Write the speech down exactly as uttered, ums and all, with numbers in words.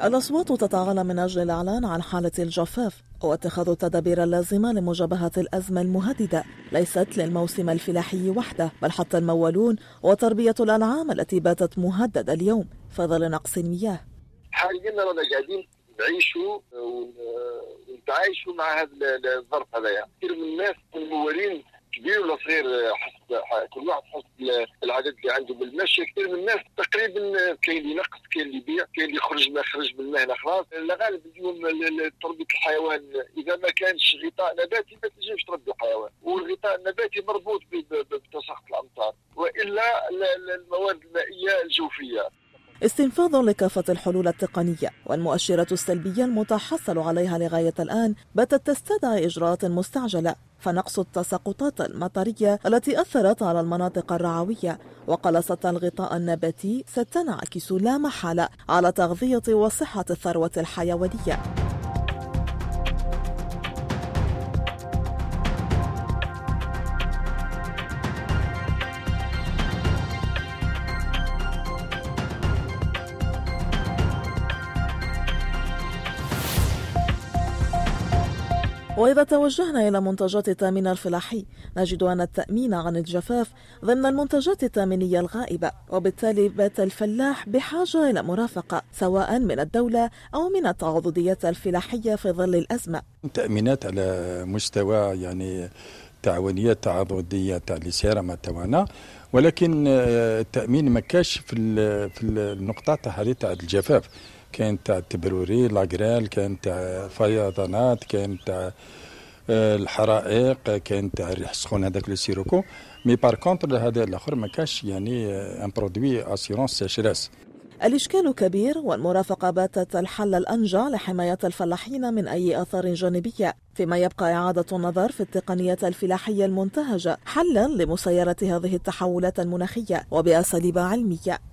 الأصوات تتعالى من أجل الإعلان عن حالة الجفاف واتخاذ التدابير اللازمة لمجابهة الأزمة المهددة ليست للموسم الفلاحي وحده، بل حتى الموالون وتربية الأنعام التي باتت مهددة اليوم في ظل نقص المياه. حاليا رانا قاعدين نعيشوا ونتعايشوا مع هذا الظرف هذايا. كثير من الناس الموالين كبير ولا صغير حسب كل واحد حسب العدد اللي عنده بالمشي. كثير من الناس تقريبا كاين اللي ينقص، كاين اللي يبيع، كاين اللي يخرج ما خرج من المهنه خلاص. الغالب اليوم تربيه الحيوان اذا ما كانش غطاء نباتي ما تنجمش تربي الحيوان، والغطاء النباتي مربوط بتساقط الامطار والا المواد المائيه الجوفيه. استنفاذ لكافة الحلول التقنية والمؤشرات السلبية المتحصل عليها لغاية الآن باتت تستدعي إجراءات مستعجلة، فنقص التساقطات المطرية التي أثرت على المناطق الرعوية وقلصة الغطاء النباتي ستنعكس لا محالة على تغذية وصحة الثروة الحيوانية. وإذا توجهنا إلى منتجات التأمين الفلاحي نجد أن التأمين عن الجفاف ضمن المنتجات التأمينية الغائبة، وبالتالي بات الفلاح بحاجة إلى مرافقة سواء من الدولة أو من التعاضديات الفلاحية في ظل الأزمة. تأمينات على مستوى يعني تعاونيات تعاضدية تاع اللي سايرة مع توانا، ولكن التأمين ما كاش في في النقطة تاع هذه تاع الجفاف. كان تاع التبروري لاغرال، كان تاع فيضانات، كان تاع الحرائق، كان تاع الريح السخون هذاك لو سيروكو. مي بار كونتر هذا الاخر ما كاش يعني ان برودوي اسيرونس سيشريس. الإشكال كبير، والمرافقة باتت الحل الأنجع لحماية الفلاحين من أي آثار جانبية، فيما يبقى إعادة النظر في التقنيات الفلاحية المنتهجة حلا لمسايرة هذه التحولات المناخية وبأساليب علمية.